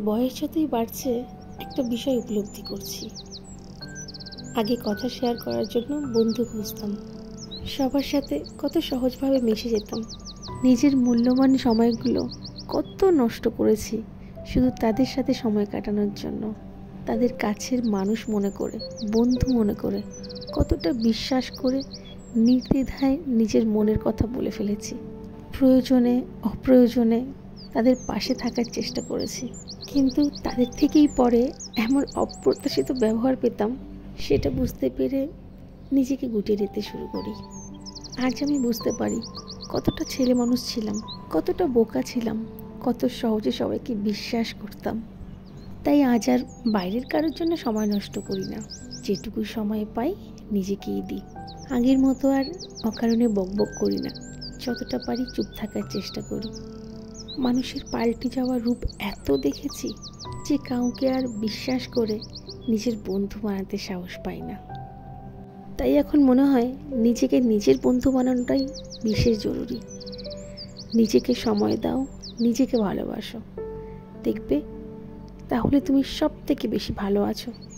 বয়স যতই বাড়ছে একটা বিষয় উপলব্ধি করছি। আগে কথা শেয়ার করার জন্য বন্ধু খুঁজতাম, সবার সাথে কত সহজভাবে মিশে যেতাম। নিজের মূল্যবান সময়গুলো কত নষ্ট করেছি শুধু তাদের সাথে সময় কাটানোর জন্য। তাদের কাছের মানুষ মনে করে, বন্ধু মনে করে, কতটা বিশ্বাস করে নির্দ্বিধায় নিজের মনের কথা বলে ফেলেছি। প্রয়োজনে অপ্রয়োজনে তাদের পাশে থাকার চেষ্টা করেছি, কিন্তু তাদের থেকেই পরে এমন অপ্রত্যাশিত ব্যবহার পেতাম, সেটা বুঝতে পেরে নিজেকে গুটিয়ে দিতে শুরু করি। আজ আমি বুঝতে পারি কতটা ছেলে মানুষ ছিলাম, কতটা বোকা ছিলাম, কত সহজে সবাইকে বিশ্বাস করতাম। তাই আজ আর বাইরের কারোর জন্য সময় নষ্ট করি না, যেটুকু সময় পাই নিজেকেই দিই। আগের মতো আর অকারণে বকবক করি না, যতটা পারি চুপ থাকার চেষ্টা করি। মানুষের পাল্টে যাওয়া রূপ এত দেখেছি যে কাউকে আর বিশ্বাস করে নিজের বন্ধু বানাতে সাহস পাই না। তাই এখন মনে হয় নিজেকে নিজের বন্ধু বানানোটাই বিশেষ জরুরি। নিজেকে সময় দাও, নিজেকে ভালোবাসো, দেখবে তাহলে তুমি সব থেকে বেশি ভালো আছো।